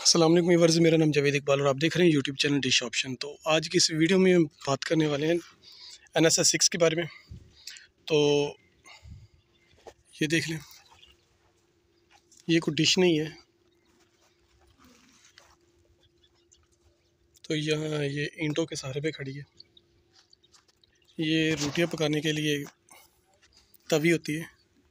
अस्सलाम वालेकुम व्यूअर्स, मेरा नाम जावेद इकबाल और आप देख रहे हैं यूट्यूब चैनल डिश ऑप्शन। तो आज की इस वीडियो में हम बात करने वाले हैं NSS 6 के बारे में। तो ये देख लें, ये कोई डिश नहीं है। तो यहाँ ये ईंटों के सहारे पे खड़ी है। ये रोटियां पकाने के लिए तवी होती है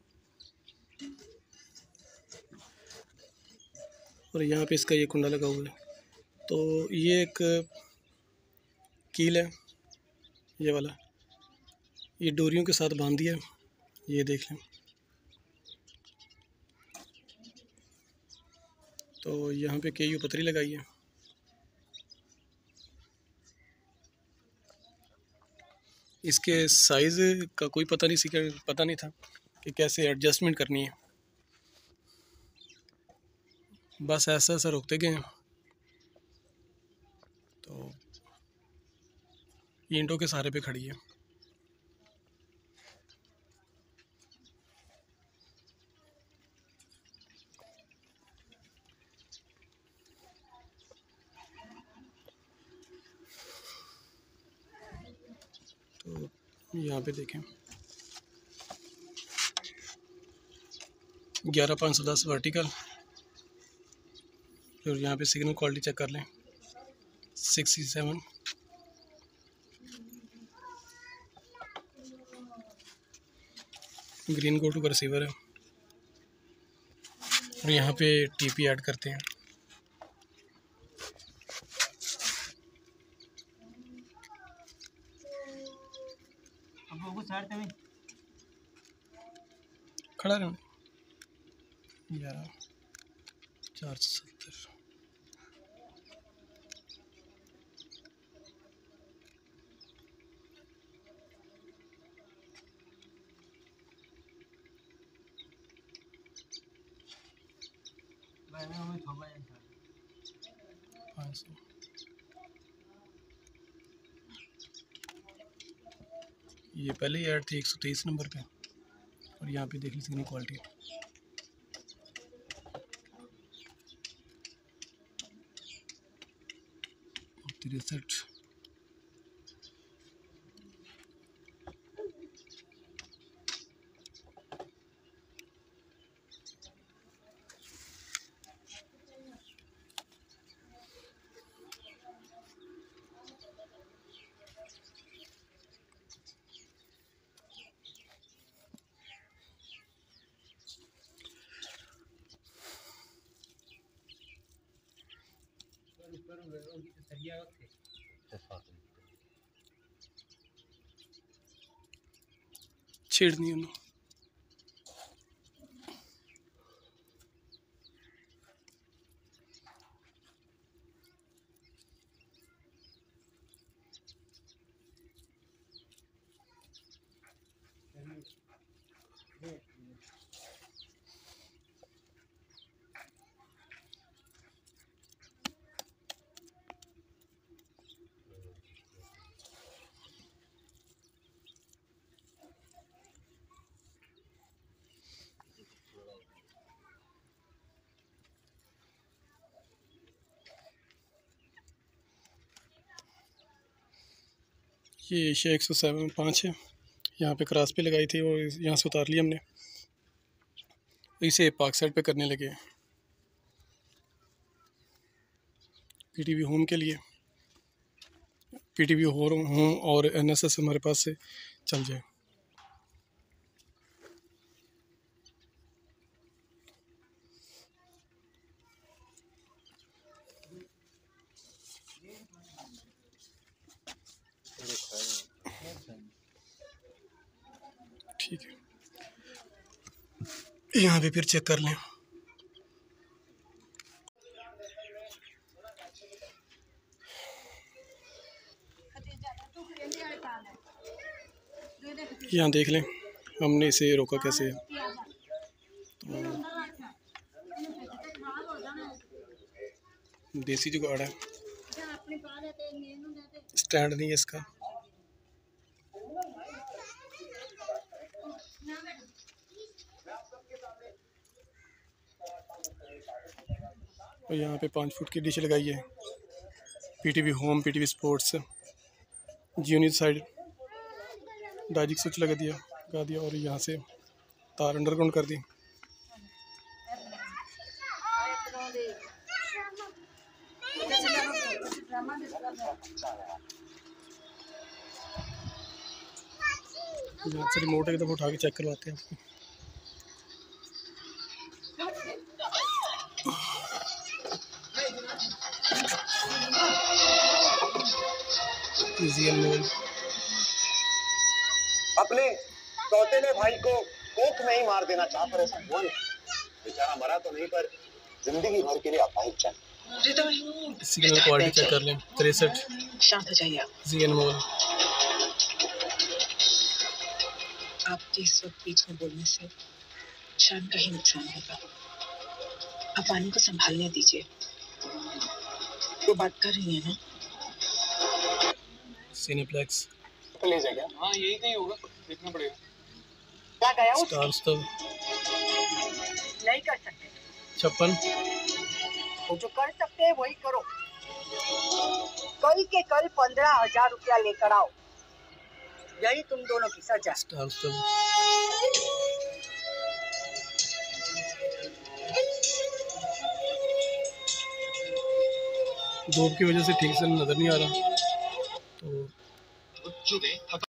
और यहाँ पे इसका ये कुंडा लगा हुआ है। तो ये एक कील है, ये वाला, ये डोरियों के साथ बांध दिया। ये देख लें। तो यहाँ पे केयू पतरी लगाई है। इसके साइज़ का कोई पता नहीं था कि कैसे एडजस्टमेंट करनी है। बस ऐसा ऐसा रोकते गए। तो ईंटों के सहारे पे खड़ी है। तो यहाँ पे देखें, 11510 वर्टिकल। और यहाँ पे सिग्नल क्वालिटी चेक कर लें, 67। ग्रीन गो टू का रिसीवर है। और यहाँ पे TP ऐड करते हैं। खड़ा रहना 11470। ये पहले ही ऐड थी 123 नंबर पे। और यहाँ पे देख लीजिए सिग्नल क्वालिटी 63। छेड़नी है। ये एशिया 107.5 है। यहाँ पे क्रॉस पे लगाई थी और यहाँ से उतार लिया हमने। इसे पाक साइड पे करने लगे। PTV होम के लिए, PTV होम और NSS हमारे पास से चल जाए। ठीक है, यहाँ पे फिर चेक कर लें। यहाँ देख लें हमने इसे रोका कैसे है। तो देसी जुगाड़ है, स्टैंड नहीं है इसका। और यहाँ पे 5 फुट की डिश लगाई है। PTV home, PTV sports, Geo side diseqc switch लगा दिया और यहाँ से तार अंडरग्राउंड कर दी। यहाँ से रिमोट एक दफ़ा उठा के चेक करवाते हैं आपको। अपने सौतेले भाई को कोख में ही मार देना चाह, पर ऐसा हुआ नहीं। बेचारा मरा तो नहीं, पर जिंदगी भर के लिए अपाहिज चल। सिग्नल क्वालिटी चेक कर लें। 63 शांत हो जाइए आप। जी अनमोल, आपके इस वक्त बीच में बोलने से शान का ही नुकसान होगा। आप वानी को संभालने दीजिए। वो बात कर रही है ना? सिनेप्लेक्स ले जाएगा। हाँ यही कहीं होगा, देखना पड़ेगा। क्या गया उस? स्टार स्टब नहीं कर सकते। 56 तो जो कर सकते हैं वही करो। कल के कल 15,000 रुपया लेकर आओ। यही तुम दोनों की सजा। स्टार स्टब धूप की वजह से ठीक से नज़र नहीं आ रहा तो